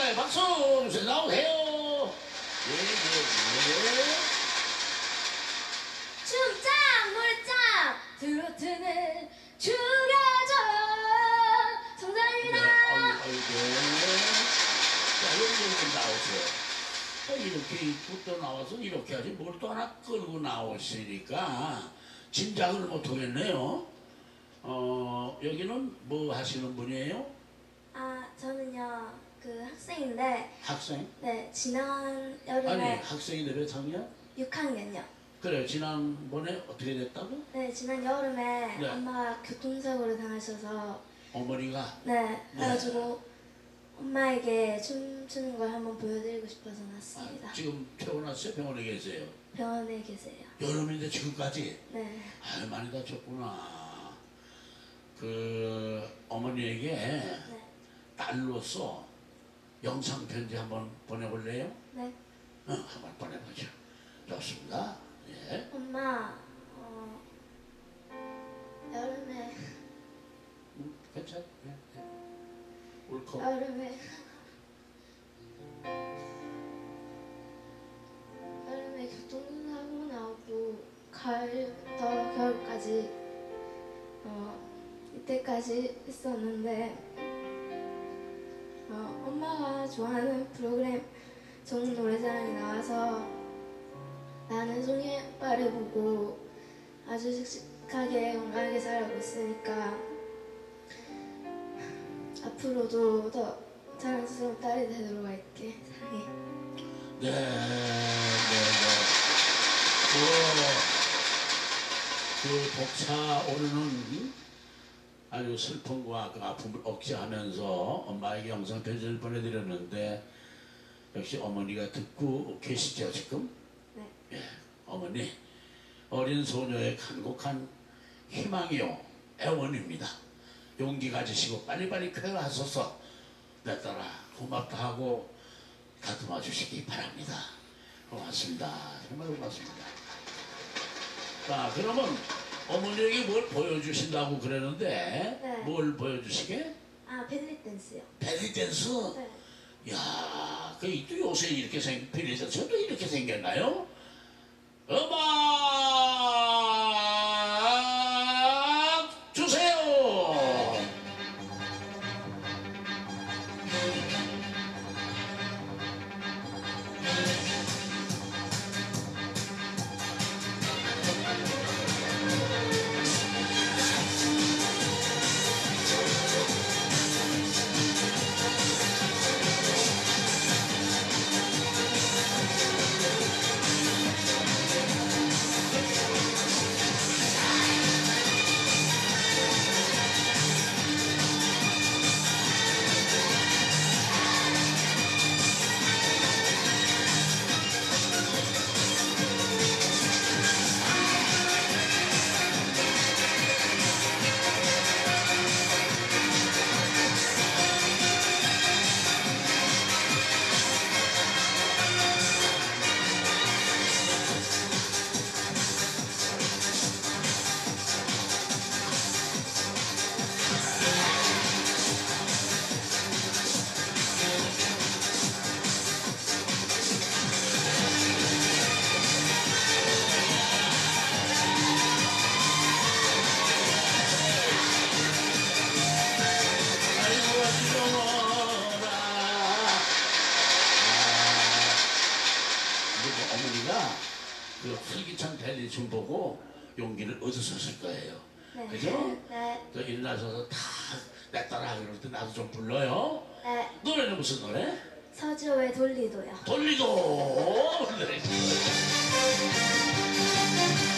자, 박수 주세요. 나오세요. 춤짱 노래짱 트로트는 죽여줘 정답입니다. 자, 여기 좀 나오세요. 이렇게 입고 또 나와서 이렇게 하지 뭘 또 하나 끌고 나오시니까 짐작을 못하겠네요. 여기는 뭐 하시는 분이에요? 아 저는요 그 학생인데. 학생? 네 지난 여름에. 아니 학생인데 몇 학년? 6학년요. 그래 지난번에 어떻게 됐다고? 네 지난 여름에 네. 엄마가 교통사고를 당하셔서. 어머니가? 네 그래가지고 엄마에게 춤추는 걸 한번 보여드리고 싶어서 왔습니다. 지금 퇴원하셨어요? 병원에 계세요? 병원에 계세요. 여름인데 지금까지? 네. 아유 많이 다쳤구나. 그 어머니에게 네. 딸로서 영상 편지 한번 보내볼래요? 네. 한번 보내보죠. 좋습니다. 예. 엄마 여름에 괜찮? 예. 예. 옳고. 여름에 교통사고 나고 가을부터 겨울까지 이때까지 있었는데 엄마가 좋아하는 프로그램 좋은 노래자랑이 나와서 나는 송이 오빠를 보고 아주 씩씩하게 건강하게 살아가고 있으니까 앞으로도 더 자랑스러운 딸이 되도록 할게. 사랑해. 네. 그 벅차 오르는 아주 슬픔과 그 아픔을 억제하면서 엄마에게 영상 편지를 보내드렸는데 역시 어머니가 듣고 계시죠 지금? 네. 예, 어머니 어린 소녀의 간곡한 희망이요 애원입니다. 용기 가지시고 빨리빨리 쾌하소서 내 딸아 고맙다 하고 다듬어 주시기 바랍니다. 고맙습니다. 정말 고맙습니다. 자 그러면 어머니에게 뭘 보여주신다고 그러는데 네. 뭘 보여주시게? 아 벨리 댄스요. 벨리 댄스? 네. 야, 그 또 요새 이렇게 벨리 댄스가 또 이렇게 생겼나요? 음악 주세요. 어머니가 그 슬기찬 벨리 춤 보고 용기를 얻으셨을 거예요. 네. 그죠? 네. 또 일어나셔서 다 내 따라 그럴 때 나도 좀 불러요. 네. 노래는 무슨 노래? 서지호의 돌리도요. 돌리도.